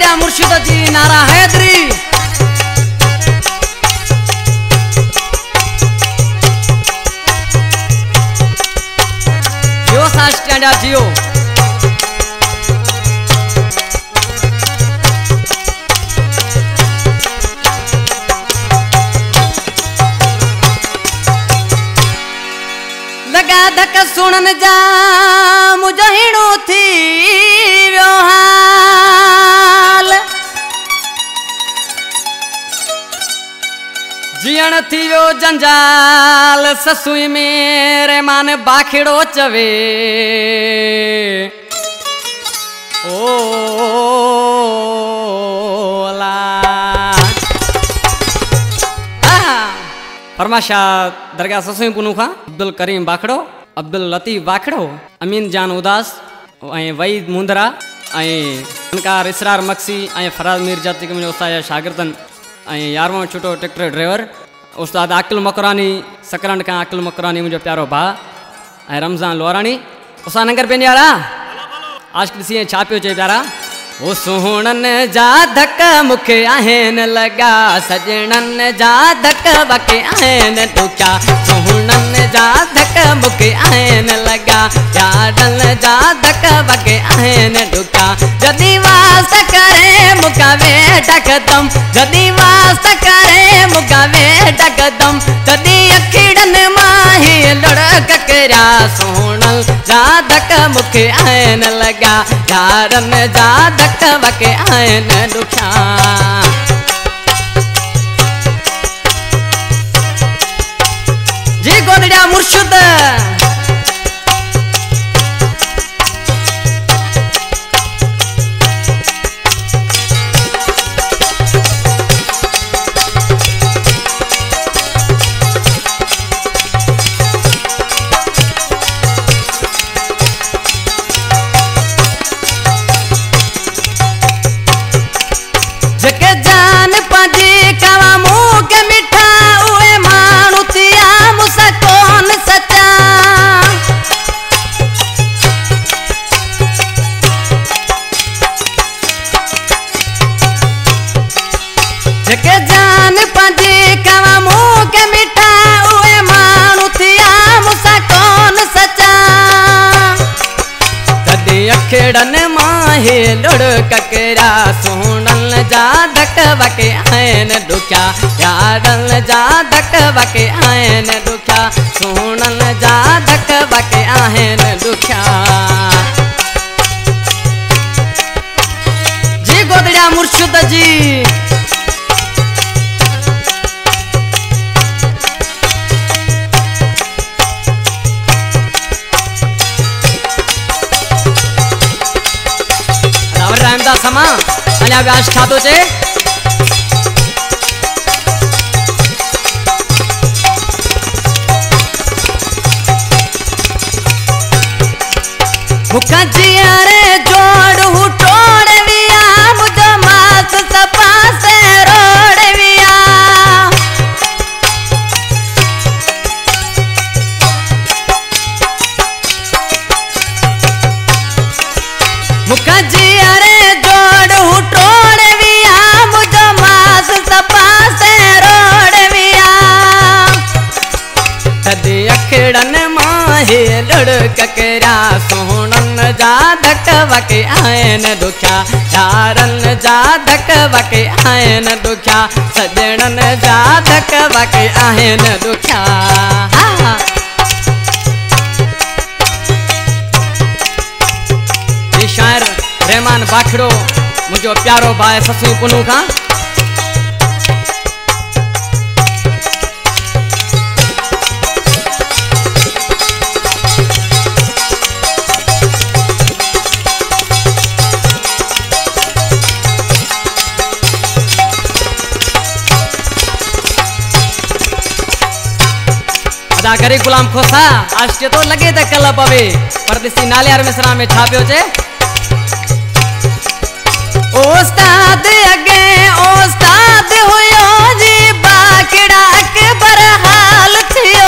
गोदड़िया मुर्शिद जी नारा हैदरी। जियो साष्टांडा जियो। लगा धक सुनन जा मुजहिणो थी हाल। जियण थी वो जंजाल ससुई मेरे मान बाखिड़ो चवे। ओ ला फरमाशा दरगाह ससुई पुनू खां अब्दुल करीम बाखड़ो, अब्दुल लतीफ बाखड़ो, अमीन जान उदास, वईद मुंदरा, फनकार इसरार मक्सी, फराज मीरजा तिकमिन उस्ताद शागिर्दन, 11वां छुटो ट्रैक्टर ड्राइवर उस्ताद आकिल मकरानी, सकरंड का आकिल मकरानी मुझो प्यारो भा, रमज़ान लोरानी उसा नगर पेंडियारा आज किसी छापियो चे प्यारा। ओ सुहणन जा धक मुखे आहिन लगा, सजणन जा धक वके आहिन दुख्या। सुहणन जा धक मुखे आहिन लगा, याडन जा धक वके आहिन दुख्या। जदी वास करे मुका वेठ खतम, जदी वास करे मुका वेठ खतम, जदी अखिड़न माही लड़क करा। सुहणन जा धक मुखे आहिन लगा, याडन जा धक वके आहिन दुख्या। जी गोदड़िया मुर्शिद जके जान पाजी कावा मुँह के मिठा उए मानु तिया मुसा कौन सचा। जके जान पाजी कावा मुँह के मिठा उए मानु तिया मुसा कौन सचा। तदी अखेड़न माहे लड़ ककरा, सुहणन जा धक वके आहिन दुख्या। याडन जा धक वके आहिन दुख्या, सुहणन जा धक वके आहिन दुख्या। जी गोदड़िया मुर्शिद जी रामदास समा अल्या व्यास ठातो चे। मुखा जिया रे जोड़ हुटोड़ विया, मुझो मास सपा से रोड़ विया। मुखा जिया रे जोड़ हुटोड़ विया, मुझो मास सपा से रोड़ विया। तदी अखिड़न माहे लड़ ककरा, सुहणन जा धक वके आहिन दुख्या। यारन जा धक वके आहिन दुख्या, सजणन जा धक वके आहिन दुख्या। शायर रहमान बाखड़ो मुझो प्यारो भाई ससुई पुनू खां। अदा करे गुलाम खोसा आज तो लगे त कल पवे परदेसी नालियार मिसरा में छापियो चे। ओस्ताद अगे ओस्ताद हुयो जी बाकड़ा अकबर हाल थियो।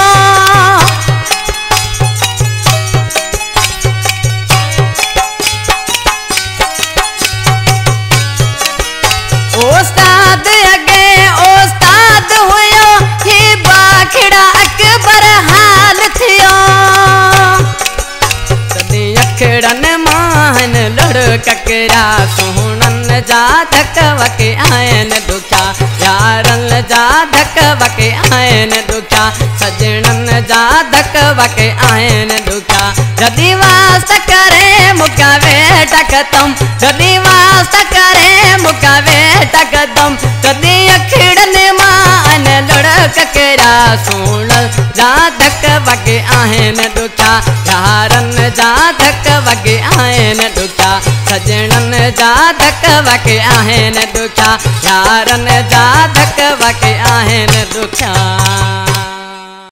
ककरा सुहणन जा धक वके आयन दुखिया यारन जा धक वके आयन दुखिया सजणन जा धक वके आयन दुखिया जदी वास करे मुका वेटा कतम जदी वास करे मुका वेटा कतम तदी अखिड़न मान लड़ ककरा सुहणन जा धक वके आयन दुखिया यारन जा धक वके आयन दुखिया सजणन जा धक वके आहिन दुखिया यारन जा धक वके आहिन दुखिया।